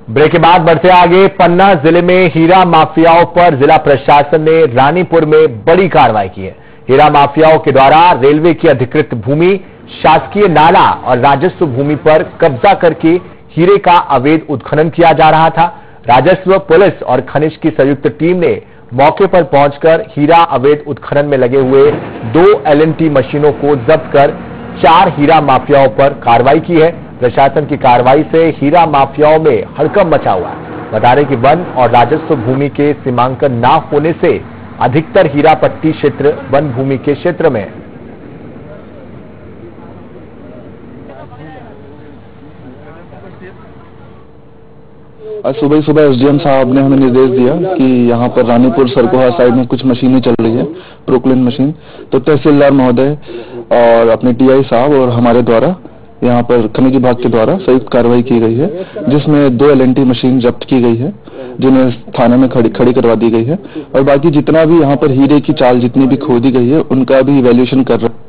Break के बाद बढ़ते आगे। पन्ना जिले में हीरा माफियाओं पर जिला प्रशासन ने रानीपुर में बड़ी कार्रवाई की है। हीरा माफियाओं के द्वारा रेलवे की अधिकृत भूमि, शासकीय नाला और राजस्व भूमि पर कब्जा करके हीरे का अवैध उत्खनन किया जा रहा था। राजस्व, पुलिस और खनिज की संयुक्त टीम ने मौके पर पहुंचकर हीरा अवैध उत्खनन में लगे हुए 2 LNT मशीनों को जब्त कर 4 हीरा माफियाओं पर कार्रवाई की है। प्रशासन की कार्रवाई से हीरा माफियाओं में हड़कंप मचा हुआ है। बता दें कि वन और राजस्व भूमि के सीमांकन न होने से अधिकतर हीरा पट्टी क्षेत्र वन भूमि के क्षेत्र में है। आज सुबह SDM साहब ने हमें निर्देश दिया कि यहाँ पर रानीपुर सरकोहा साइड में कुछ मशीनें चल रही है, प्रोक्लेन मशीन। तो तहसीलदार महोदय और अपने TI साहब और हमारे द्वारा यहाँ पर खनिज विभाग के द्वारा संयुक्त कार्रवाई की गई है, जिसमें 2 LNT मशीन जब्त की गई है, जिन्हें थाने में खड़ी करवा दी गई है। और बाकी जितना भी यहाँ पर हीरे की चाल जितनी भी खोदी गई है, उनका भी इवैल्यूएशन कर रहे हैं।